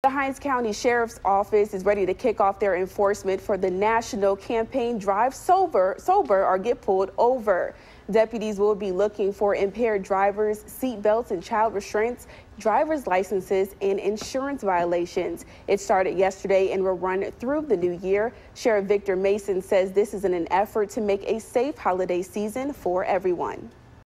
The Hinds County Sheriff's Office is ready to kick off their enforcement for the national campaign Drive Sober or Get Pulled Over. Deputies will be looking for impaired drivers, seat belts and child restraints, driver's licenses, and insurance violations. It started yesterday and will run through the new year. Sheriff Victor Mason says this is in an effort to make a safe holiday season for everyone.